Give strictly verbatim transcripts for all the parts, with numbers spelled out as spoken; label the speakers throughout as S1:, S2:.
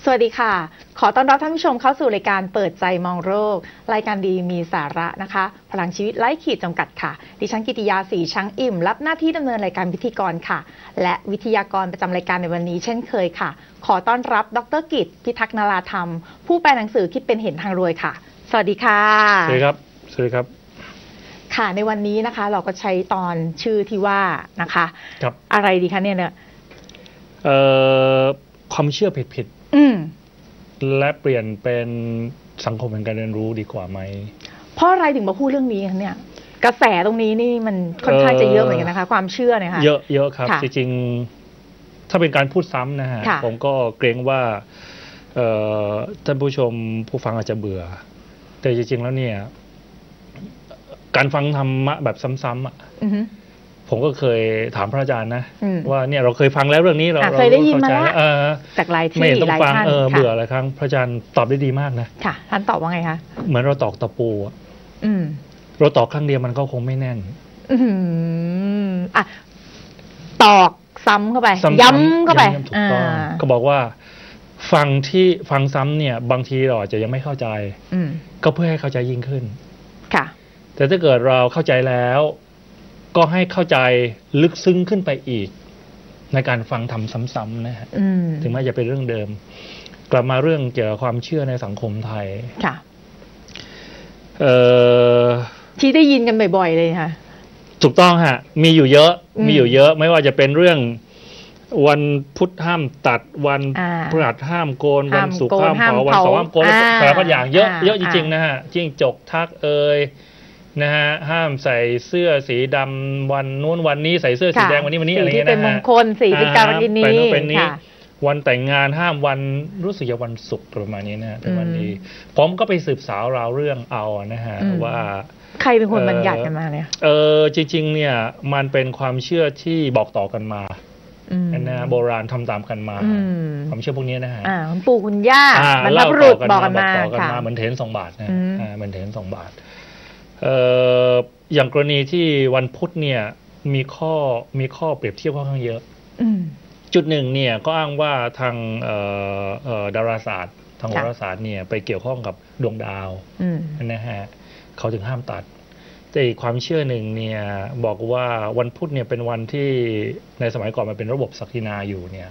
S1: สวัสดีค่ะขอต้อนรับท่านผู้ชมเข้าสู่รายการเปิดใจมองโรครายการดีมีสาระนะคะพลังชีวิตไร้ขีดจำกัดค่ะดิฉันกิติยาศรีช้างอิ่มรับหน้าที่ดำเนินรายการพิธีกรค่ะและวิทยากรประจำรายการในวันนี้เช่นเคยค่ะขอต้อนรับดร.กิตติ์ พิทักษ์นาราธรรมผู้แปลหนังสือคิดเป็นเห็นทางรวยค่ะสวัสดีค่ะ
S2: สวัสดีครับสวัสดีครับ
S1: ค่ะในวันนี้นะคะเราก็ใช้ตอนชื่อที่ว่านะคะ
S2: ครับ
S1: อะไรดีคะเนี่ยเนี่ย
S2: เอ่อความเชื่อผิด
S1: ๆอืม
S2: และเปลี่ยนเป็นสังคมแห่งการเรียนรู้ดีกว่าไหม
S1: เพราะอะไรถึงมาพูดเรื่องนี้คะเนี่ยกระแสตรงนี้นี่มันค่อนข้างจะเยอะเหมือนกันนะคะความเชื่อเนี่ยค่ะ
S2: เยอะเยอะครับจริงๆถ้าเป็นการพูดซ้ำนะฮะผมก็เกรงว่าท่านผู้ชมผู้ฟังอาจจะเบื่อแต่จริงๆแล้วเนี่ยการฟังธรรมะแบบซ้ำๆอ่ะผมก็เคยถามพระอาจารย์นะว่าเนี่ยเราเคยฟังแล้วเรื่องนี้เรา
S1: เคยได้ยินมาแล้วจากหลายที่หลายท่าน
S2: เบื่อหลายครั้งพระอาจารย์ตอบได้ดีมากนะ
S1: ค่ะท่านตอบว่าไงคะ
S2: เหมือนเราตอกตะปูเราตอกครั้งเดียวมันก็คงไม่แน่น
S1: อ่ะตอกซ้ำเข้าไปย้ำเข้าไป
S2: ถูกต้องก็บอกว่าฟังที่ฟังซ้ำเนี่ยบางทีเราอาจจะยังไม่เข้าใจก็เพื่อให้เข้าใจยิ่งขึ้น
S1: ค่ะ
S2: แต่ถ้าเกิดเราเข้าใจแล้วก็ให้เข้าใจลึกซึ้งขึ้นไปอีกในการฟังทำซ้ำๆนะฮะถึงแม้จะเป็นเรื่องเดิมกลับมาเรื่องเกี่ยวกับความเชื่อในสังคมไทย
S1: ค่ะ
S2: เอ่อ
S1: ที่ได้ยินกันบ่อยๆเลยค่ะ
S2: ถูกต้องฮะมีอยู่เยอะมีอยู่เยอะไม่ว่าจะเป็นเรื่องวันพุธห้ามตัดวันพฤหัสห้ามโกนวันศุกร์ห้ามเผาวันเสาร์ห้ามโกนสารพัดอย่างเยอะเยอะจริงๆนะฮะจิ้งจกทักเอ่ยนะฮะห้ามใส่เสื้อสีดำวันนู้นวันนี้ใส่เสื้อสีแดงวันนี้วันนี้อะไรเงี้ยนะฮะ
S1: เป็นมงคลสีเป็นการกินี
S2: วันแต่งงานห้ามวันรู้สึกจะวันศุกร์ประมาณนี้นะเป็นวันนี้ผมก็ไปสืบสาวราวเรื่องเอานะฮะว่า
S1: ใครเป็นคนบัญญัติกันมาเนี่ย
S2: เออจริงๆเนี่ยมันเป็นความเชื่อที่บอกต่อกันมานะโบราณทำตามกันมาความเชื่อพวกนี้นะฮะ
S1: คุณปู่คุณย่าบรรพบุรุษบอกกันมา
S2: เหมือนเทนสองบาทนะเหมือนเทนสองบาทเอ่ออย่างกรณีที่วันพุธเนี่ยมีข้อมีข้อเปรียบเทียบค่อนข้างเยอะจุดหนึ่งเนี่ยก็อ้างว่าทางดาราศาสตร์ทางโหราศาสตร์เนี่ยไปเกี่ยวข้องกับดวงดาวนะฮะเขาถึงห้ามตัดแต่อีกความเชื่อหนึ่งเนี่ยบอกว่าวันพุธเนี่ยเป็นวันที่ในสมัยก่อนมันเป็นระบบศักดินาอยู่เนี่ย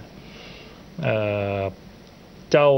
S2: เจ้า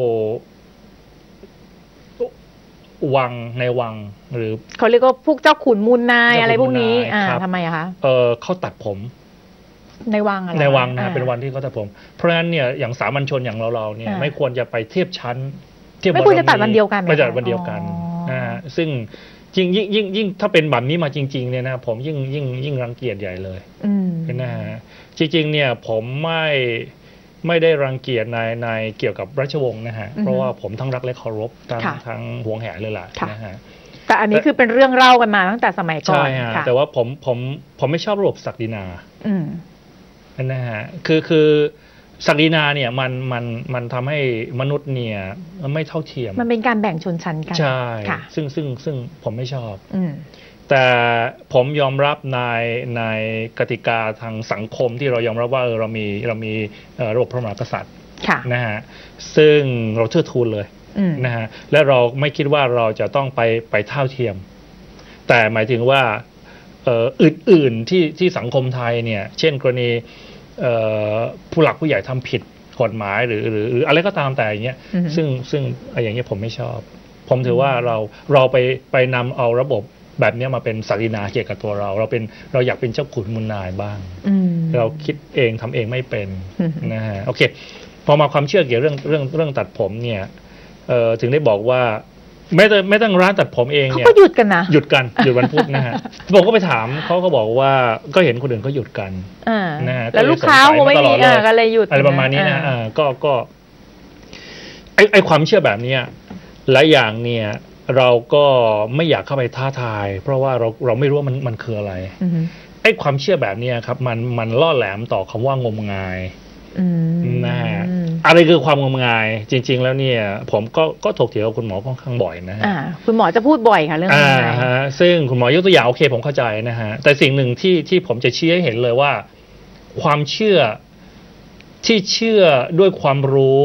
S2: วังในวังหรือ
S1: เขาเรียกว่าพวกเจ้าขุนมูลนายอะไรพวกนี้อ่าทำไมอะคะ
S2: เออเขาตัดผม
S1: ในวังอะไร
S2: ในวังนะเป็นวันที่เขาตัดผมเพราะฉะนั้นเนี่ยอย่างสามัญชนอย่างเราเราเนี่ยไม่ควรจะไปเทียบชั้น
S1: เทียบไม่ควรจะตัดวันเดียวกัน
S2: ไม่ตัดวันเดียวกันนะซึ่งยิ่งยิ่งยิ่งยิ่งถ้าเป็นแบบนี้มาจริงๆเนี่ยนะผมยิ่งยิ่งยิ่งรังเกียจใหญ่เลยนะฮะจริงๆเนี่ยผมไม่ไม่ได้รังเกียจในในเกี่ยวกับราชวงศ์นะฮะเพราะว่าผมทั้งรักและเคารพทั้งทั้งหวงแหนเลยล่ะนะฮะ
S1: แต่อันนี้คือเป็นเรื่องเล่ากันมาตั้งแต่สมัยก่อน
S2: ใช่ฮะแต่ว่าผมผมผมไม่ชอบระบบศักดินานะฮะคือคือศักดินาเนี่ยมันมันมันทำให้มนุษย์เนี่ยไม่เท่าเทียม
S1: มันเป็นการแบ่งชนชั้นกัน
S2: ใช่ซึ่งซึ่งซึ่งผมไม่ชอบแต่ผมยอมรับในในกติกาทางสังคมที่เรายอมรับว่าเรามีเรามีระบบพระมหากษัตริย์นะฮะซึ่งเราเทิดทูนเลยนะฮะและเราไม่คิดว่าเราจะต้องไปไปเท่าเทียมแต่หมายถึงว่าอื่นๆที่ที่สังคมไทยเนี่ยเช่นกรณีผู้หลักผู้ใหญ่ทำผิดกฎหมายหรือหรือหรืออะไรก็ตามแต่อย่างเงี้ยซึ่งซึ่งอย่างเงี้ยผมไม่ชอบผมถือว่าเราเราไปไปนำเอาระบบแบบนี้มาเป็นศักดินาเกี่ยวกับตัวเราเราเป็นเราอยากเป็นเจ้าขุนมูลนายบ้างเราคิดเองทำเองไม่เป็นนะฮะโอเคพอมาความเชื่อเกี่ยวเรื่องเรื่องเรื่องตัดผมเนี่ยถึงได้บอกว่าไม่ต้องไม่ต้องร้านตัดผมเองเนี่ย
S1: เขาก็หยุดกันนะ
S2: หยุดกันหยุดวันพุธนะฮะผมก็ไปถามเขาก็บอกว่าก็เห็นคนอื่นเขาหยุดกัน
S1: นะฮะแล้วลูกค้าก็ไม่มีก็เลยหยุด
S2: อะไรประมาณนี้นะก็ก็ไอไอความเชื่อแบบนี้หลายอย่างเนี่ยเราก็ไม่อยากเข้าไปท้าทายเพราะว่าเราเราไม่รู้ว่ามันมันคืออะไรไอความเชื่อแบบนี้ครับมันมันล่อแหลมต่อคำว่างมงายนะฮะอะไรคือความงมงายจริงๆแล้วเนี่ยผมก็ก็ถกเถียงกับคุณหมอค่อนข้างบ่อยนะฮะ
S1: คุณหมอจะพูดบ่อยค่ะเรื่องงมงาย
S2: ซึ่งคุณหมอยกตัวอย่างโอเคผมเข้าใจนะฮะแต่สิ่งหนึ่งที่ที่ผมจะชี้ให้เห็นเลยว่าความเชื่อที่เชื่อด้วยความรู้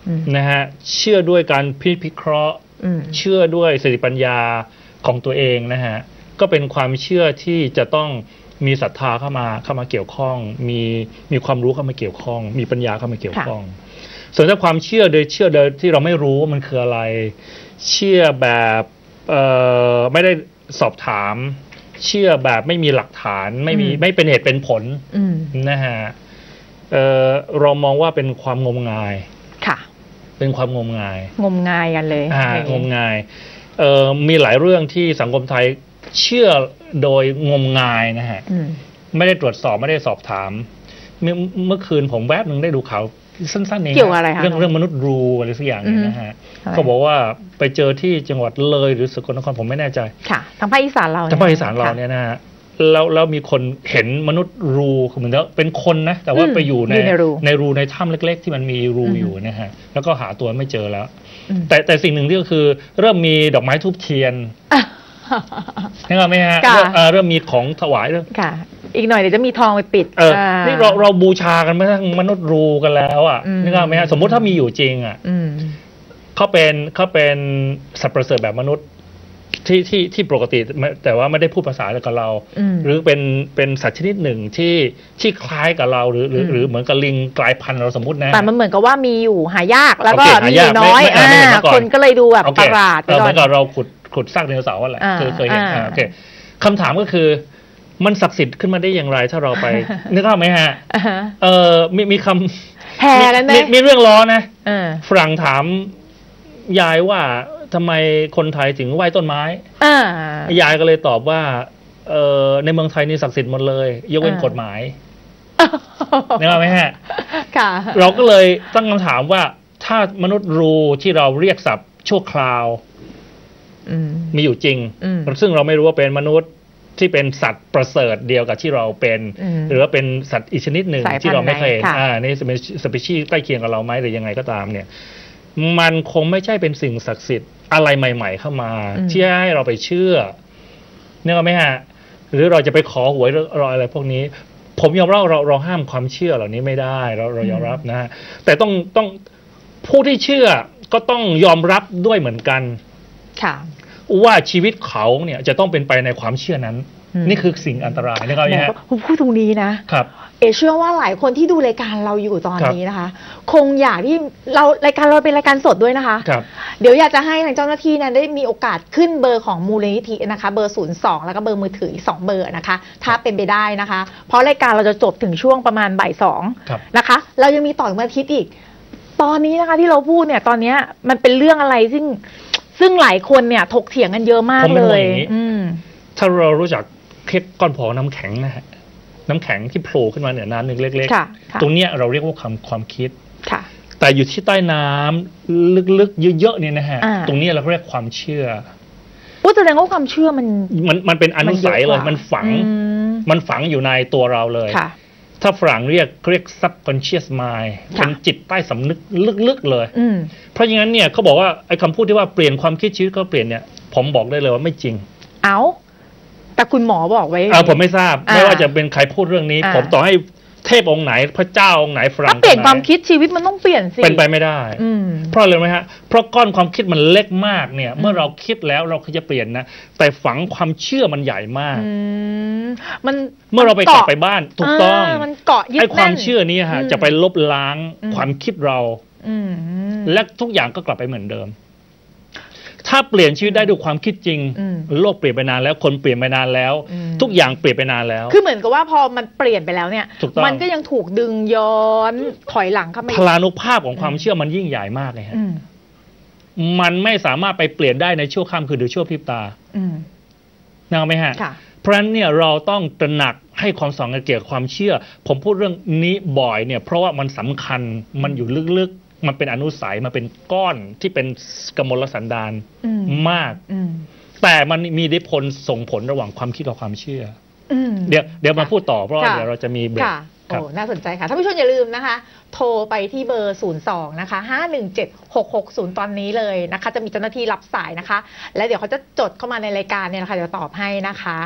S2: นะฮะเชื่อด้วยการพิเคราะห์เชื่อด้วยสติปัญญาของตัวเองนะฮะก็เป็นความเชื่อที่จะต้องมีศรัทธาเข้ามาเข้ามาเกี่ยวข้องมีมีความรู้เข้ามาเกี่ยวข้องมีปัญญาเข้ามาเกี่ยวข้องส่วนถ้าความเชื่อโดยเชื่อโดยที่เราไม่รู้ว่ามันคืออะไรเชื่อแบบไม่ได้สอบถามเชื่อแบบไม่มีหลักฐานไม่มีไม่เป็นเหตุเป็นผลนะฮะเอ่อเรามองว่าเป็นความงมงายค่ะเป็นความงมงาย
S1: งมงายกันเลย
S2: อ่างมงายเอ่อมีหลายเรื่องที่สังคมไทยเชื่อโดยงมงายนะฮะไม่ได้ตรวจสอบไม่ได้สอบถามเมื่อเมื่อคืนผมแวบหนึ่งได้ดูข่าวสั้นๆเอง
S1: เกี่ยวอะไรคะ
S2: เรื่องเรื่องมนุษย์รูอะไรสักอย่างนี้นะฮะเขาบอกว่าไปเจอที่จังหวัดเลยหรือสกลนครผมไม่แน่ใจ
S1: ค่ะทางภาคอีสานเรา
S2: ทางภาคอีสานเราเนี่ยนะฮะแล้วแล้วมีคนเห็นมนุษย์รูคือเหมือนเป็นคนนะแต่ว่าไปอยู่ในในรูในถ้ำเล็กๆที่มันมีรูอยู่นะฮะแล้วก็หาตัวไม่เจอแล้วแต่แต่สิ่งหนึ่งที่ก็คือเริ่มมีดอกไม้ทูบเทียนเห็นไหมฮะเริ่มมีของถวายเรื่อง
S1: ค่ะอีกหน่อยเดี๋ยวจะมีทองไปปิด
S2: เออนี่เราเราบูชากันไม่ทั้งมนุษย์รูกันแล้วอ่ะนึกออกไหมฮะสมมติถ้ามีอยู่จริงอ่ะเขาเป็นเขาเป็นสัตว์ประเสริฐแบบมนุษย์ที่ที่ที่ปกติแต่ว่าไม่ได้พูดภาษากับเราหรือเป็นเป็นสัตว์ชนิดหนึ่งที่ที่คล้ายกับเราหรือหรือหรือเหมือนกับลิงกลายพันธุ์เราสมมตินะ
S1: แต่มันเหมือนกับว่ามีอยู่หายากแล้วก็มีอยู่น้อยคนก็เลยดูแบบประหลาด
S2: เหมือนกับเราขุดขุดซากไดโนเสาร์อะไรเคยเคยเห็นโอเคคำถามก็คือมันศักดิ์สิทธิ์ขึ้นมาได้อย่างไรถ้าเราไปนึกออกไหมฮะเออมีมีคำ
S1: แพ้แล้วไหม
S2: มีเรื่องล้อนะฝรั่งถามยายว่าทำไมคนไทยถึงไหว้ต้นไม้ยายก็เลยตอบว่าเออในเมืองไทยนี่ศักดิ์สิทธิ์หมดเลยยกเว้นกฎหมายนึกออกไหมฮะเราก็เลยตั้งคำถามว่าถ้ามนุษย์รูที่เราเรียกศัพท์ชั่วคราวมีอยู่จริงซึ่งเราไม่รู้ว่าเป็นมนุษย์ที่เป็นสัตว์ประเสริฐเดียวกับที่เราเป็นหรือว่าเป็นสัตว์อีกชนิดหนึ่งที่เราไม่เคยอ่านี่เป็นสปีชีส์ใกล้เคียงกับเราไหมหรือยังไงก็ตามเนี่ยมันคงไม่ใช่เป็นสิ่งศักดิ์สิทธิ์อะไรใหม่ๆเข้ามาที่ให้เราไปเชื่อเนี่ยไหมฮะหรือเราจะไปขอหวยรออะไรพวกนี้ผมยอมรับเราเราห้ามความเชื่อเหล่านี้ไม่ได้เราเรายอมรับนะฮะแต่ต้องต้องผู้ที่เชื่อก็ต้องยอมรับด้วยเหมือนกันค่ะว่าชีวิตเขาเนี่ยจะต้องเป็นไปในความเชื่อนั้นนี่คือสิ่งอันตรายนะครับเนี่ย
S1: ผมพูดตรงนี้นะครับเอเชื่อว่าหลายคนที่ดูรายการเราอยู่ตอนนี้นะคะคงอยากที่เรารายการเราเป็นรายการสดด้วยนะคะเดี๋ยวอยากจะให้ทางเจ้าหน้าที่นั้นได้มีโอกาสขึ้นเบอร์ของมูลนิธินะคะเบอร์ศูนย์สองแล้วก็เบอร์มือถืออีกสองเบอร์นะคะถ้าเป็นไปได้นะคะเพราะรายการเราจะจบถึงช่วงประมาณบ่ายสองนะคะเรายังมีต่ออีกวันอาทิตย์อีกตอนนี้นะคะที่เราพูดเนี่ยตอนนี้มันเป็นเรื่องอะไรซึ่งซึ่งหลายคนเนี่ยถกเถียงกันเยอะมากเลย
S2: ถ้าเรารู้จักเคล็ดก้อนผอน้ำแข็งนะฮะน้ำแข็งที่โผล่ขึ้นมาเหนือน้ำหนึ่งเล็กๆตรงเนี้ยเราเรียกว่าความความคิดแต่อยู่ที่ใต้น้ำลึกๆเยอะๆเนี่ยนะฮะตรงนี้เราเรียกความเชื่อ
S1: ว่าแสดงว่าความเชื่อมัน
S2: มันมันเป็นอนุสัยเลยมันฝังมันฝังอยู่ในตัวเราเลยถ้าฝรั่งเรียกเรียก subconscious mind เป็นจิตใต้สำนึกลึกๆเลยเพราะอย่างนั้นเนี่ยเขาบอกว่าไอ้คำพูดที่ว่าเปลี่ยนความคิดชีวิตก็เปลี่ยนเนี่ยผมบอกได้เลยว่าไม่จริง
S1: เอาแต่คุณหมอบอกไว้
S2: อ่าผมไม่ทราบไม่ว่าจะเป็นใครพูดเรื่องนี้ผมต่อให้เทพองค์ไหนพระเจ้าองค์ไหนฝรั่ง
S1: ถ้าเปลี่ยนความคิดชีวิตมันต้องเปลี่ยนสิ
S2: เป็นไปไม่ได้เพราะอะไรไหมฮะเพราะก้อนความคิดมันเล็กมากเนี่ยเมื่อเราคิดแล้วเราจะเปลี่ยนนะแต่ฝังความเชื่อมันใหญ่มาก
S1: มัน
S2: เมื่อเราไปกลับไปบ้านถูกต้อง
S1: มันเกาะยึด
S2: ไอ้ความเชื่อนี้ฮะจะไปลบล้างความคิดเราและทุกอย่างก็กลับไปเหมือนเดิมถ้าเปลี่ยนชีวิตได้ด้วยความคิดจริงโลกเปลี่ยนไปนานแล้วคนเปลี่ยนไปนานแล้วทุกอย่างเปลี่ยนไปนานแล้ว
S1: คือเหมือนกับว่าพอมันเปลี่ยนไปแล้วเนี่ยมันก็ยังถูกดึงย้อนถอยหลังเข้ามา
S2: พลานุภาพของความเชื่อมันยิ่งใหญ่มากเลยฮะมันไม่สามารถไปเปลี่ยนได้ในชั่วข้ามคืนหรือชั่วพริบตานึกออกไหมฮะเพราะฉะนั้นเนี่ยเราต้องตระหนักให้ความสำคัญเกี่ยวกับความเชื่อผมพูดเรื่องนี้บ่อยเนี่ยเพราะว่ามันสำคัญมันอยู่ลึกๆมันเป็นอนุสัยมันเป็นก้อนที่เป็นกมลสันดานมากแต่มันมีอิทธิพลส่งผลระหว่างความคิดกับความเชื่อเดี๋ยวเดี๋ยวมาพูดต่อเพราะเดี๋ยวเราจะมีเบรก
S1: โอ้น่าสนใจค่ะท่านผู้ชมอย่าลืมนะคะโทรไปที่เบอร์ศูนย์สองนะคะห้าหนึ่งเจ็ดหกหกศูนย์ตอนนี้เลยนะคะจะมีเจ้าหน้าที่รับสายนะคะและเดี๋ยวเขาจะจดเข้ามาในรายการเนี่ยนะคะเดี๋ยวตอบให้นะคะ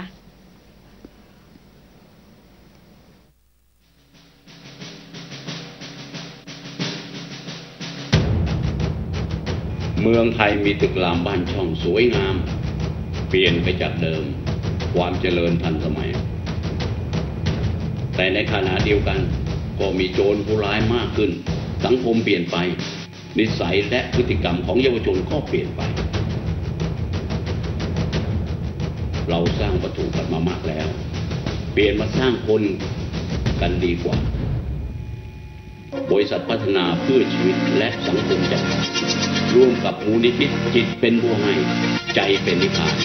S3: เมืองไทยมีตึกรามบ้านช่องสวยงามเปลี่ยนไปจากเดิมความเจริญทันสมัยแต่ในขณะเดียวกันก็มีโจรผู้ร้ายมากขึ้นสังคมเปลี่ยนไปนิสัยและพฤติกรรมของเยาวชนก็เปลี่ยนไปเราสร้างวัตถุกันมามากแล้วเปลี่ยนมาสร้างคนกันดีกว่าบริษัทพัฒนาเพื่อชีวิตและสังคมจำกัดร่วมกับมูลนิธิจิตเป็นผู้ให้ใจเป็นนิพพาน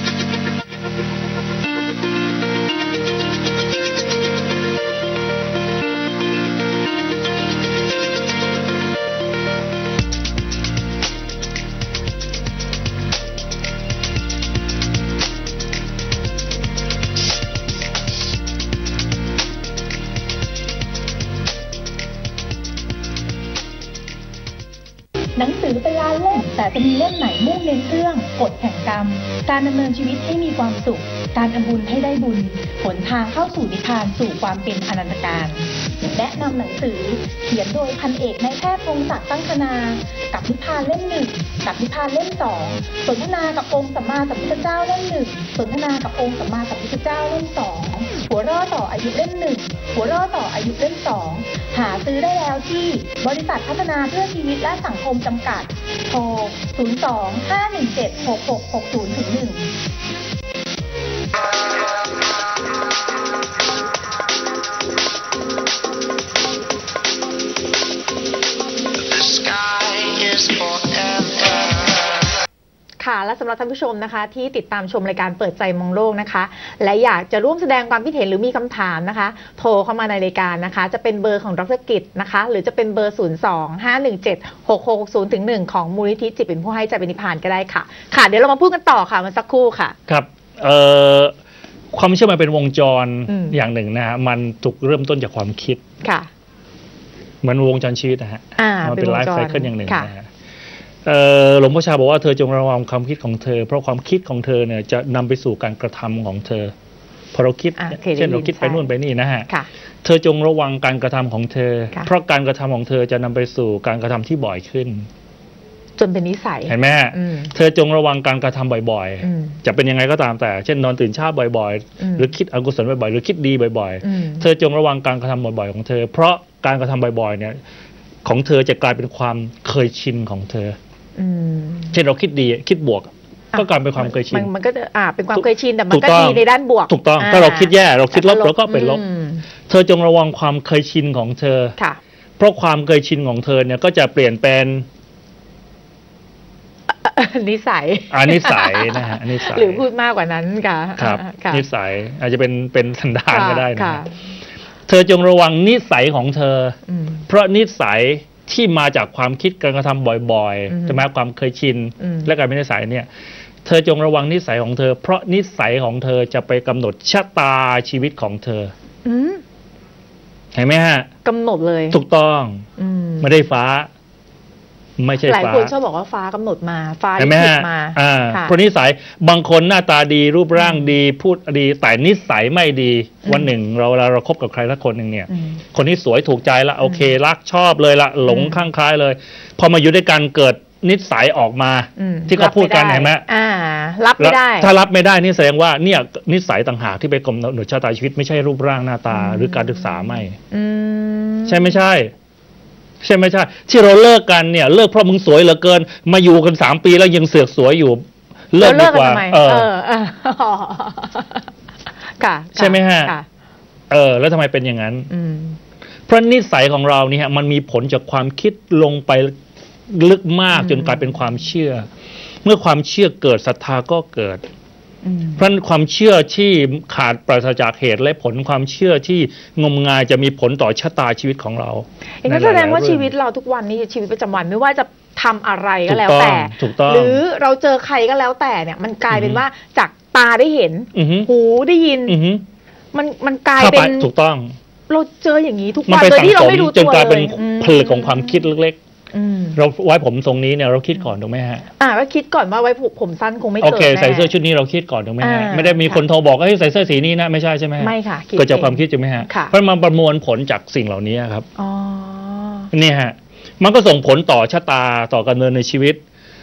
S4: หนังสือเป็นล้านเล่มแต่จะมีเล่มไหนมุ่งเน้นเรื่องกฎแห่งกรรมการดำเนินชีวิตให้มีความสุขการทำบุญให้ได้บุญหนทางเข้าสู่นิพพานสู่ความเป็นอนันตการแนะนำหนังสือเขียนโดยพันเอกนายแพทย์พงศักดิ์ตั้งคณากับนิพพานเล่มหนึ่งกับนิพพานเล่มสองสนทนากับองค์สัมมาสัมพุทธเจ้าเล่มหนึ่งสนทนากับองค์สัมมาสัมพุทธเจ้าเล่มสองหัวร่อต่ออายุเล่มหนึ่งหัวร่อต่ออายุเล่มสองหาซื้อได้แล้วที่บริษัทพัฒนาเพื่อชีวิตและสังคมจำกัดโทร ศูนย์ สอง ห้า หนึ่ง เจ็ด หก หก หก ศูนย์ หนึ่ง
S1: ค่ะและสำหรับท่านผู้ชมนะคะที่ติดตามชมรายการเปิดใจมองโลกนะคะและอยากจะร่วมแสดงความคิดเห็นหรือมีคำถามนะคะโทรเข้ามาในรายการนะคะจะเป็นเบอร์ของดร.กิจนะคะหรือจะเป็นเบอร์ ศูนย์ สอง ห้า หนึ่ง เจ็ด หก หก ศูนย์ หนึ่ง ของมูลนิธิจิตเป็นผู้ให้ใจเป็นนิพพานก็ได้ค่ะค่ะเดี๋ยวเรามาพูดกันต่อค่ะมันสักครู่ค่ะ
S2: ครับเอ่อความเชื่อมันเป็นวงจร อ, อย่างหนึ่งนะฮะมันถูกเริ่มต้นจากความคิด
S1: ค่ะ
S2: เหมือนวงจรชีวิตนะฮะมันเป็นไลฟ์ไซเคิลอย่างหนึ่งนะฮะหลวงพ่อชาบอกว่าเธอจงระวังความคิดของเธอเพราะความคิดของเธอเนี่ยจะนำไปสู่การกระทำของเธอพอเราคิดเช่นเราคิดไปนู่นไปนี่นะฮะเธอจงระวังการกระทำของเธอเพราะการกระทำของเธอจะนำไปสู่การกระทำที่บ่อยขึ้น
S1: จนเป็นนิสัย
S2: เห็นไหมเธอจงระวังการกระทำบ่อยๆจะเป็นยังไงก็ตามแต่เช่นนอนตื่นเช้าบ่อยๆหรือคิดอกุศลบ่อยๆหรือคิดดีบ่อยๆเธอจงระวังการกระทำบ่อยๆของเธอเพราะการกระทำบ่อยๆเนี่ยของเธอจะกลายเป็นความเคยชินของเธอเช่นเราคิดดีคิดบวกก็กลายเป็นความเคยชิน
S1: มันก็อ่าเป็นความเคยชินแต่มันก็ดีในด้านบวก
S2: ถูกต้องถ้าเราคิดแย่เราคิดลบเราก็เป็นลบเธอจงระวังความเคยชินของเธอเพราะความเคยชินของเธอเนี่ยก็จะเปลี่ยนเป็น
S1: นิสัย
S2: อ่านิสัยนะฮะนิสัย
S1: หรือพูดมากกว่านั้นค่ะ
S2: ครับนิสัยอาจจะเป็นเป็นสันดานก็ได้นะเธอจงระวังนิสัยของเธอเพราะนิสัยที่มาจากความคิดการกระทำบ่อยๆใช่ไหมความเคยชินและการเป็นนิสัยเนี่ยเธอจงระวังนิสัยของเธอเพราะนิสัยของเธอจะไปกำหนดชะตาชีวิตของเธอเห็นไหมฮะ
S1: กำหนดเลย
S2: ถูกต้องไม่ได้ฟ้าไม่ใช่ฟ้า
S1: หลายคนชอบบอกว่าฟ้ากำหนดมาฟ้าลิขิตมา
S2: เพราะนิสัยบางคนหน้าตาดีรูปร่างดีพูดดีแต่นิสัยไม่ดีวันหนึ่งเราเราคบกับใครสักคนหนึ่งเนี่ยคนที่สวยถูกใจละโอเครักชอบเลยละหลงข้างคล้ายเลยพอมาอยู่ด้วยกันเกิดนิสัยออกมาที่เขาพูดกันเห็นไหม
S1: รับไม่ได้
S2: ถ้ารับไม่ได้นี่แสดงว่าเนี่ยนิสัยต่างหากที่ไปกำหนดชะตาชีวิตไม่ใช่รูปร่างหน้าตาหรือการศึกษาไม่ใช่ไม่ใช่ใช่ไหมใช่ที่เราเลิกกันเนี่ยเลิกเพราะมึงสวยเหลือเกินมาอยู่กันสามปีแล้วยังเสือกสวยอยู่
S1: เลิกดีกว่าเออค่ะ
S2: ใช่ไหมฮะเออแล้วทำไมเป็นอย่างนั้นเพราะนิสัยของเราเนี่ยมันมีผลจากความคิดลงไปลึกมากจนกลายเป็นความเชื่อเมื่อความเชื่อเกิดศรัทธาก็เกิดเพราะความเชื่อที่ขาดปราศจากเหตุและผลความเชื่อที่งมงายจะมีผลต่อชะตาชีวิตของเรา
S1: อย่างนั้นแสดงว่าชีวิตเราทุกวันนี้ชีวิตประจำวันไม่ว่าจะทำอะไรก็แล้วแต่หรือเราเจอใครก็แล้วแต่เนี่ยมันกลายเป็นว่าจากตาได้เห็นหูได้ยินมันมันกลายเป็น
S2: ถูกต้อง
S1: เราเจออย่างนี้ทุกวันโดยที่เราไม่รู้ตัวเลย
S2: จนกลายเป็นผลึกของความคิดเล็กเราไว้ผมทรงนี้เนี่ยเราคิดก่อนถูกไหมฮะ
S1: อ่าว่าคิดก่อนว่าไว้ผมสั้นคงไม่เกิด
S2: โอเคใส่เสื้อชุดนี้เราคิดก่อนถูกไหมฮะไม่ได้มีคนโทรบอกให้ใส่เสื้อสีนี้นะไม่ใช่ใช่ไหม
S1: ไม่ค่ะ
S2: ก็จากความคิดใช่ไหมฮะเพราะมันประมวลผลจากสิ่งเหล่านี้ครับอ๋อนี่ฮะมันก็ส่งผลต่อชะตาต่อการเดินในชีวิต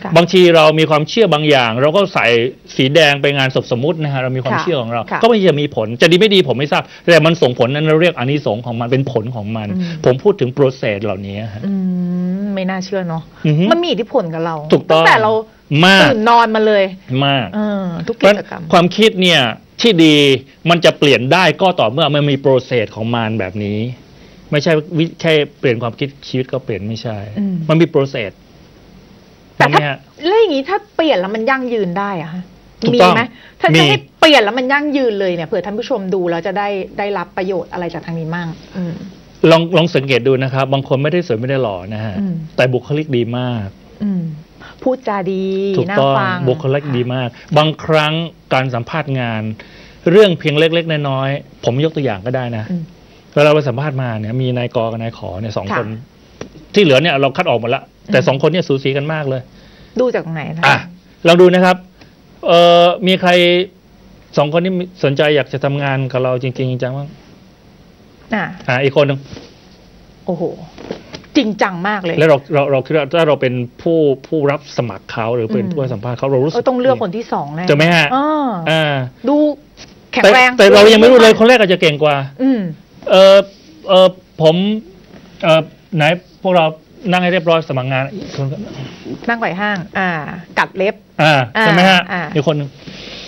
S2: บางทีเรามีความเชื่อบางอย่างเราก็ใส่สีแดงไปงานศพสมมุตินะฮะเรามีความเชื่อของเราก็ไม่จะมีผลจะดีไม่ดีผมไม่ทราบแต่มันส่งผลนั้นเราเรียกอานิสงส์ของมันเป็นผลของมันผมพูดถึงโปรเซสเหล่านี้ฮะ
S1: ไม่น่าเชื่อเนาะมันมีอิทธิพลกับเรา
S2: ตั้
S1: งแต่เราตื่นนอนมาเลย
S2: มาก
S1: ทุกกิจกรรม
S2: ความคิดเนี่ยที่ดีมันจะเปลี่ยนได้ก็ต่อเมื่อมันมีโปรเซสของมันแบบนี้ไม่ใช่วิแค่เปลี่ยนความคิดชีวิตก็เปลี่ยนไม่ใช่มันมีโปรเซส
S1: แต่ถ้าแล้วอย่างนี้ถ้าเปลี่ยนแล้วมันยั่งยืนได้อะฮะมีไหมถ้าจะให้เปลี่ยนแล้วมันยั่งยืนเลยเนี่ยเผื่อท่านผู้ชมดูแล้วจะได้ได้รับประโยชน์อะไรจากทางนี้มั่ง
S2: ลองลองสังเกตดูนะครับบางคนไม่ได้สวยไม่ได้หล่อนะฮะแต่บุคลิกดีมาก
S1: พูดจาดี
S2: ถูกต้องบุคลิกดีมากบางครั้งการสัมภาษณ์งานเรื่องเพียงเล็กๆน้อยๆผมยกตัวอย่างก็ได้นะเวลาเราไปสัมภาษณ์มาเนี่ยมีนายกกับนายขอเนี่ยสองคนที่เหลือเนี่ยเราคัดออกหมดละแต่สองคนเนี่ยสูสีกันมากเลย
S1: ดูจากไหนนะ
S2: อ่ะลองดูนะครับเอ่อมีใครสองคนนี้สนใจอยากจะทำงานกับเราจริงๆจังบ้างอ่าอ่าอีกคนหนึ่ง
S1: โอ้โหจริงจังมากเลย
S2: แล้วเราเราเราคิดว่าถ้าเราเป็นผู้ผู้รับสมัครเขาหรือเป็นผู้สัมภาษณ์เขาเรารู้สึก
S1: ต้องเลือกคนที่สองแน่
S2: จะไหมฮะ
S1: อ่าดูแข็งแรง
S2: แต่เรายังไม่รู้เลยคนแรกอาจจะเก่งกว่าอืมเออเออผมเออไหนพวกเรานั่งให้เรียบร้อยสมัครงาน
S1: นั่งไขว่ห้างอ่ากัดเล็บ
S2: อ่าใช่ไหมฮะอีกคนนึง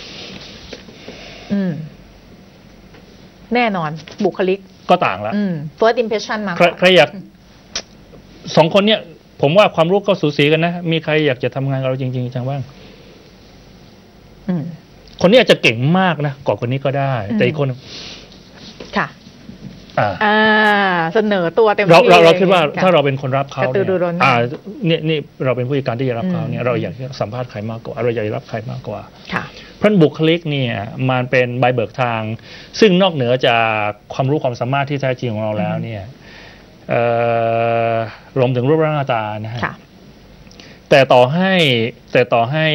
S1: อืมแน่นอนบุคลิก
S2: ก็ต่างแล้ว
S1: first impression มา
S2: ใครอยากสองคนเนี้ยผมว่าความรู้ก็สูสีกันนะมีใครอยากจะทำงานกับเราจริงๆจังบ้างคนนี้อาจจะเก่งมากนะกว่าคนนี้ก็ได้แต่อีกคน
S1: ค่ะอ่าเสนอตัวเต็มที่
S2: เราเราเราคิดว่าถ้าเราเป็นคนรับเขาเนี่ยอ่าเนี่ยนี่เราเป็นผู้จัดการที่จะรับเขาเนี่ยเราอยากสัมภาษณ์ใครมากกว่าเราอยากรับใครมากกว่า
S1: ค่ะ
S2: เพราะบุคลิกเนี่ยมันเป็นใบเบิกทางซึ่งนอกเหนือจากความรู้ความสามารถที่แท้จริงของเราแล้วเนี่ยรวมถึงรูปร่างหน้าตานะฮะแต่ต่อให้แต่ต่อให้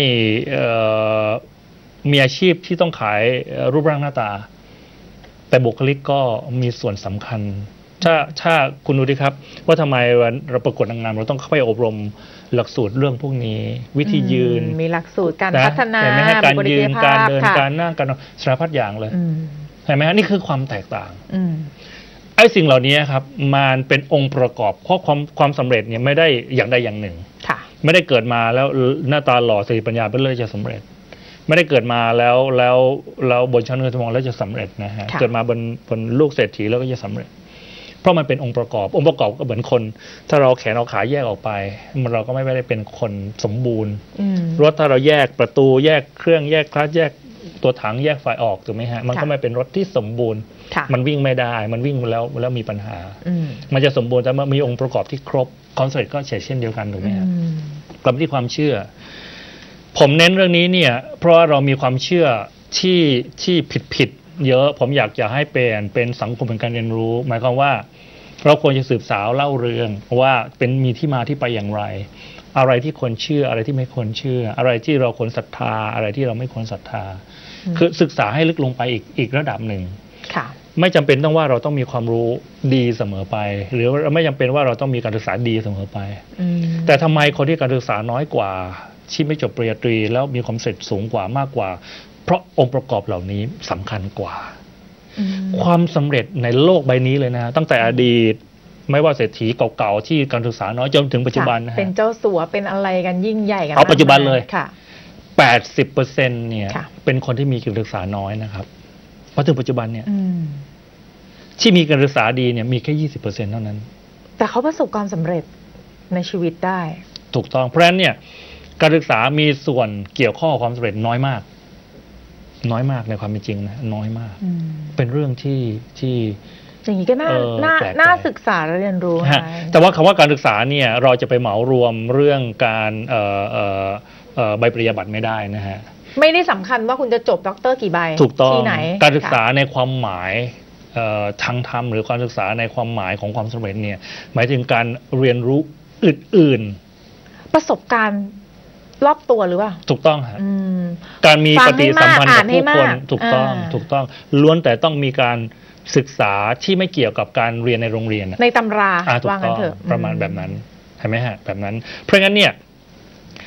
S2: มีอาชีพที่ต้องขายรูปร่างหน้าตาแต่บุคลิกก็มีส่วนสำคัญถ้าถ้าคุณดูดิครับว่าทำไมวันเราประกวดนางงามเราต้องเข้าไปอบรมหลักสูตรเรื่องพวกนี้วิธียืน
S1: มีหลักสูตรการพัฒนา
S2: การยืนการเดินการนั่งการสารพัดอย่างเลยเห็นไหมฮะนี่คือความแตกต่างไอ้สิ่งเหล่านี้ครับมันเป็นองค์ประกอบเพราะความความสำเร็จเนี่ยไม่ได้อย่างใดอย่างหนึ่งไม่ได้เกิดมาแล้วหน้าตาหล่อสติปัญญาเป็นเลยจะสำเร็จไม่ได้เกิดมาแล้วแล้วแล้วบนชั้นเงินทองแล้วจะสำเร็จนะฮะเกิดมาบนบนลูกเศรษฐีแล้วก็จะสำเร็จเพราะมันเป็นองค์ประกอบองค์ประกอบก็เหมือนคนถ้าเราแขนเราขาแยกออกไปมันเราก็ไม่ได้เป็นคนสมบูรณ์รถถ้าเราแยกประตูแยกเครื่องแยกคลัตช์แยกตัวถังแยกไฟออกถูกไหมฮะมันก็ไม่เป็นรถที่สมบูรณ์มันวิ่งไม่ได้มันวิ่งแล้วแล้วมีปัญหามันจะสมบูรณ์แต่เมื่อมีองค์ประกอบที่ครบคอนเซ็ปต์ก็เช่นเดียวกันถูกไหมฮะกลับมาที่ความเชื่อผมเน้นเรื่องนี้เนี่ยเพราะว่าเรามีความเชื่อที่ที่ผิดผิดเยอะผมอยากจะให้เป็นเป็นสังคมเป็นการเรียนรู้หมายความว่าเราควรจะสืบสาวเล่าเรื่องว่าเป็นมีที่มาที่ไปอย่างไรอะไรที่ควรเชื่ออะไรที่ไม่ควรเชื่ออะไรที่เราควรศรัทธาอะไรที่เราไม่ควรศรัทธาคือศึกษาให้ลึกลงไปอีกอีกระดับหนึ่งไม่จำเป็นต้องว่าเราต้องมีความรู้ดีเสมอไปหรือไม่จำเป็นว่าเราต้องมีการศึกษาดีเสมอไปแต่ทำไมคนที่การศึกษาน้อยกว่าที่ไม่จบปริญญาตรีแล้วมีความสำเร็จสูงกว่ามากกว่าเพราะองค์ประกอบเหล่านี้สำคัญกว่าความสำเร็จในโลกใบนี้เลยนะตั้งแต่อดีตไม่ว่าเศรษฐีเก่าๆที่การศึกษาน้อยจนถึงปัจจุบันนะฮะ
S1: เป็นเจ้าสัวเป็นอะไรกันยิ่งใหญ่กัน
S2: เอาปัจจุบันเลยค่ะ แปดสิบเปอร์เซ็นต์ เนี่ยเป็นคนที่มีการศึกษาน้อยนะครับพอถึงปัจจุบันเนี่ยที่มีการศึกษาดีเนี่ยมีแค่ ยี่สิบเปอร์เซ็นต์ เท่านั้น
S1: แต่เขาประสบความสำเร็จในชีวิตได้
S2: ถูกต้องเพราะฉะนั้นเนี่ยการศึกษามีส่วนเกี่ยวข้องกับความสำเร็จน้อยมากน้อยมากในความเป็นจริงนะน้อยมากเป็นเรื่องที่ที่
S1: อย่างนี้ก็น่าน่าน่าศึกษาและเรียนรู้
S2: แต่ว่าคำว่าการศึกษาเนี่ยเราจะไปเหมารวมเรื่องการเอ่อเอ่อเอ่อใบปริญญาบัตรไม่ได้นะฮะ
S1: ไม่ได้สำคัญว่าคุณจะจบด็อกเตอร์กี่ใบ
S2: ถูกต้องที่ไหนการศึกษาในความหมายทางธรรมหรือการศึกษาในความหมายของความสำเร็จเนี่ยหมายถึงการเรียนรู้อื่น
S1: ๆประสบการณ์รอบตัวหรือเปล่า
S2: ถูกต้องฮะการมีปฏิสัมพันธ์กับผู้คนถูกต้องถูกต้องล้วนแต่ต้องมีการศึกษาที่ไม่เกี่ยวกับการเรียนในโรงเรียน
S1: ในตำราว่างั้นเถอะ
S2: ประมาณแบบนั้นเห็นไหมฮะแบบนั้นเพราะงั้นเนี่ย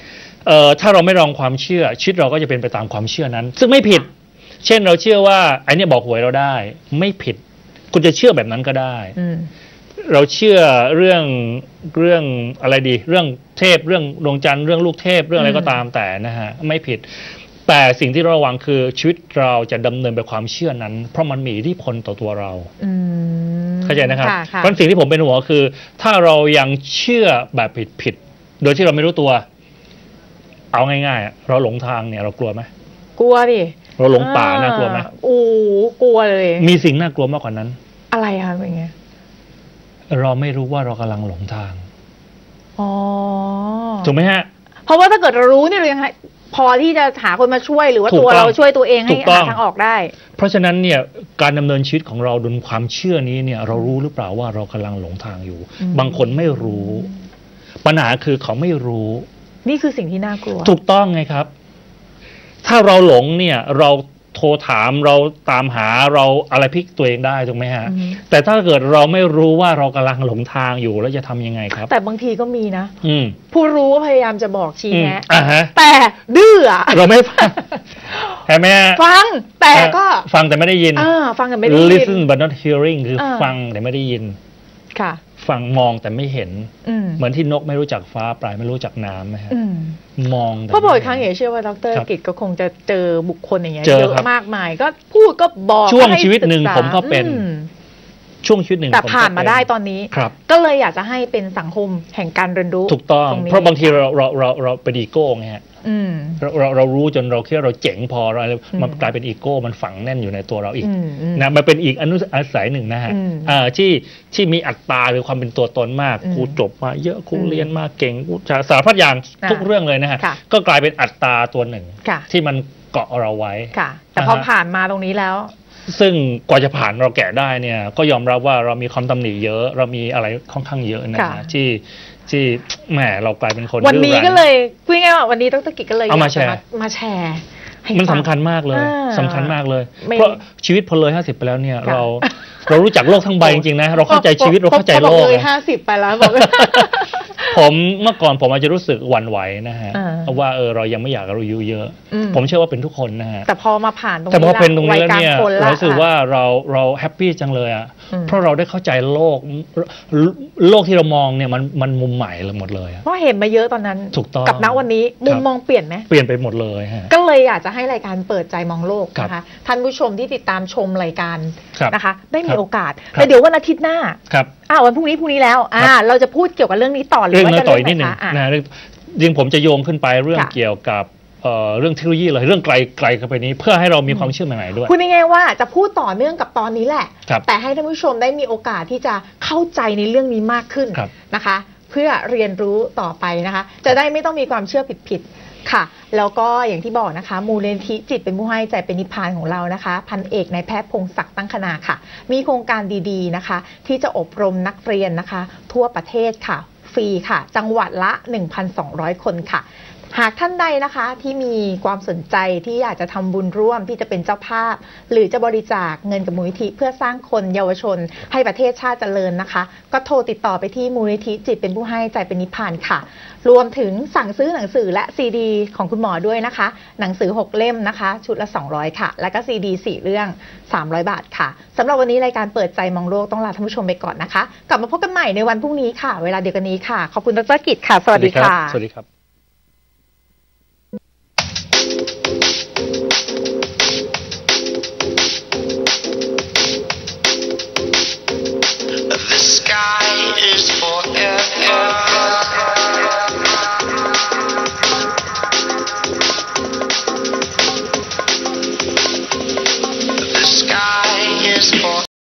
S2: เอ่อถ้าเราไม่ลองความเชื่อชีวิตเราก็จะเป็นไปตามความเชื่อนั้นซึ่งไม่ผิดเช่นเราเชื่อว่าไอ้นี่บอกหวยเราได้ไม่ผิดคุณจะเชื่อแบบนั้นก็ได้เราเชื่อเรื่องเรื่องอะไรดีเรื่องเทพเรื่องดวงจันทร์เรื่องลูกเทพเรื่องอะไรก็ตามแต่นะฮะไม่ผิดแต่สิ่งที่เราระวังคือชีวิตเราจะดำเนินไปความเชื่อนั้นเพราะมันมีอิทธิพลต่อตัวเราเข้าใจนะครับเพราะสิ่งที่ผมเป็นห่วงคือถ้าเรายังเชื่อแบบผิดๆโดยที่เราไม่รู้ตัวเอาง่ายๆเราหลงทางเนี่ยเรากลัวไหม
S1: กลัวดิ
S2: เราหลงป่าน่ากลัวไหม
S1: โอ้กลัวเลย
S2: มีสิ่งน่ากลัวมากกว่านั้น
S1: อะไรคะเป็นไง
S2: เราไม่รู้ว่าเรากำลังหลงทาง
S1: อ๋อ
S2: ถูกไหมฮะ
S1: เพราะว่าถ้าเกิดเรารู้นี่เรายังไงพอที่จะหาคนมาช่วยหรือว่าตัวเราช่วยตัวเองให้หาทางออกได้
S2: เพราะฉะนั้นเนี่ยการดำเนินชีวิตของเราบนความเชื่อนี้เนี่ยเรารู้หรือเปล่าว่าเรากำลังหลงทางอยู่บางคนไม่รู้ปัญหาคือเขาไม่รู้
S1: นี่คือสิ่งที่น่ากลัว
S2: ถูกต้องไงครับถ้าเราหลงเนี่ยเราโทรถามเราตามหาเราอะไรพลิกตัวเองได้ถูกไหมฮะแต่ถ้าเกิดเราไม่รู้ว่าเรากำลังหลงทางอยู่แล้วจะทำยังไงครับ
S1: แต่บางทีก็มีนะผู้รู้พยายามจะบอกชี้แนะ
S2: แ
S1: ต่ดื้อ
S2: เราไม่ฟังใช่ไหม
S1: ฟังแต่ก็
S2: ฟังแต่ไม่ได้ยิน
S1: ฟังแต่ไม่ได้ยิน
S2: listen but not hearing คือฟังแต่ไม่ได้ยิน
S1: ค่ะ
S2: ฟังมองแต่ไม่เห็นเหมือนที่นกไม่รู้จักฟ้าปลายไม่รู้จักน้ำนะฮะมอง
S1: เพราะบ่อยครั้งเอ๋เชื่อว่าดร.กิตก็คงจะเจอบุคคลอย่างเงี้ยเยอะมากมายก็พูดก็บอก
S2: ช่วงชีวิตหนึ่งผมก็เป็นช่วงชีวิตหนึ่ง
S1: แต่ผ่านมาได้ตอนนี้ก็เลยอยากจะให้เป็นสังคมแห่งการเรียนรู้
S2: ถูกต้องเพราะบางทีเราเราเราเราเป็นอีโก้ไงฮะเราเราเรารู้จนเราคิดว่าเราเจ๋งพอเรามันกลายเป็นอีโก้มันฝังแน่นอยู่ในตัวเราอีกนะมันเป็นอีกอนุอาศัยหนึ่งนะฮะที่ที่มีอัตราหรือความเป็นตัวตนมากครูจบมาเยอะครูเรียนมาเก่งสารพัดอย่างทุกเรื่องเลยนะฮะก็กลายเป็นอัตราตัวหนึ่งที่มันเกาะเราไว้
S1: แต่พอผ่านมาตรงนี้แล้ว
S2: ซึ่งกว่าจะผ่านเราแกะได้เนี่ยก็ยอมรับว่าเรามีความตำหนิเยอะเรามีอะไรค่อนข้างเยอะนะฮะที่ที่แหมเรากลายเป็นคน
S1: วันนี้ก็เลยคุยง่ายว่าวันนี้ดร.กิตก็เลย
S2: เอามาแชร์
S1: มาแชร์
S2: มันสำคัญมากเลยสำคัญมากเลยเพราะชีวิตพอเลยห้าสิบไปแล้วเนี่ยเราเรารู้จักโลกทั้งใบจริงๆนะเราเข้าใจชีวิตเราเข้าใจโลก
S1: เลยห้าสิบไปแล้วบอก
S2: ผมเมื่อก่อนผมอาจจะรู้สึกหวั่นไหวนะฮะว่าเออเรายังไม่อยากอายุเยอะผมเชื่อว่าเป็นทุกคนนะฮะ
S1: แต่พอมาผ่านตรงนี้
S2: แต่พอเป็นตรงนี้แล้วเนี่ยเรารู้สึกว่าเราเราแฮปปี้จังเลยอ่ะเพราะเราได้เข้าใจโลกโลกที่เรามองเนี่ยมันมันมุมใหม่เลยหมดเลย
S1: เพราะเห็นมาเยอะตอนนั้น
S2: ถูกต้อง
S1: กับณวันนี้มุมมองเปลี่ยนไหม
S2: เปลี่ยนไปหมดเลยฮะ
S1: ก็เลยอยากจะให้รายการเปิดใจมองโลกนะคะท่านผู้ชมที่ติดตามชมรายการนะคะได้มีโอกาสแต่เดี๋ยววันอาทิตย์หน้าอ่าวันพรุ่งนี้พรุ่งนี้แล้วอ่าเราจะพูดเกี่ยวกับเรื่องนี้ต่อหรือว่าจะ
S2: เรื่องนิดนึงนะยิ่งผมจะโยงขึ้นไปเรื่องเกี่ยวกับเรื่องเทคโนโลยีเลยเรื่องไกลไกลเข้าไปนี้เพื่อให้เรามีความเชื่อใหม่ๆด้วย
S1: พูดง่ายๆว่าจะพูดต่อเนื่องกับตอนนี้แหละแต่ให้ท่านผู้ชมได้มีโอกาสที่จะเข้าใจในเรื่องนี้มากขึ้นนะคะเพื่อเรียนรู้ต่อไปนะคะจะได้ไม่ต้องมีความเชื่อผิดๆค่ะแล้วก็อย่างที่บอกนะคะมูลนิธิจิตเป็นผู้ให้ใจเป็นนิพพานของเรานะคะพันเอกนายแพทย์พงศักดิ์ตั้งคณาค่ะมีโครงการดีๆนะคะที่จะอบรมนักเรียนนะคะทั่วประเทศค่ะฟรีค่ะจังหวัดละ หนึ่งพันสองร้อย คนค่ะหากท่านใดนะคะที่มีความสนใจที่อยากจะทำบุญร่วมที่จะเป็นเจ้าภาพหรือจะบริจาคเงินกับมูลนิธิเพื่อสร้างคนเยาวชนให้ประเทศชาติเจริญนะคะก็โทรติดต่อไปที่มูลนิธิจิตเป็นผู้ให้ใจเป็นนิพพานค่ะรวมถึงสั่งซื้อหนังสือและซีดีของคุณหมอด้วยนะคะหนังสือหกเล่มนะคะชุดละสองร้อยค่ะแล้วก็ซีดีสี่เรื่องสามร้อยบาทค่ะสำหรับวันนี้รายการเปิดใจมองโลกต้องลาท่านผู้ชมไปก่อนนะคะกลับมาพบกันใหม่ในวันพรุ่งนี้ค่ะเวลาเดียวกันนี้ค่ะขอบคุณดร.กิตค่ะสวัสดีค่ะ
S2: สวัสดีครับ